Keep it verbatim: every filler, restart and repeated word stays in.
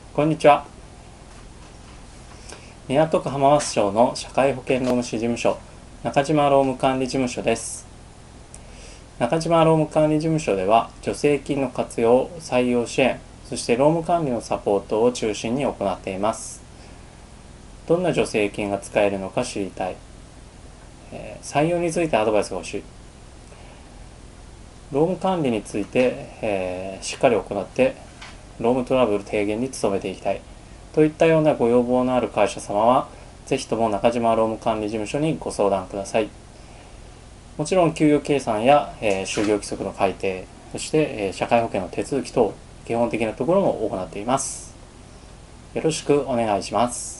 こんにちは。港区浜松町の社会保険労務士事務所、中島労務管理事務所です。中島労務管理事務所では、助成金の活用、採用支援、そして労務管理のサポートを中心に行っています。どんな助成金が使えるのか知りたい。えー採用についてアドバイスが欲しい。労務管理について、えーしっかり行って、労務トラブル低減に努めていきたい。といったようなご要望のある会社様は、ぜひとも中島労務管理事務所にご相談ください。もちろん、給与計算や、えー就業規則の改定、そして、えー社会保険の手続き等、基本的なところも行っています。よろしくお願いします。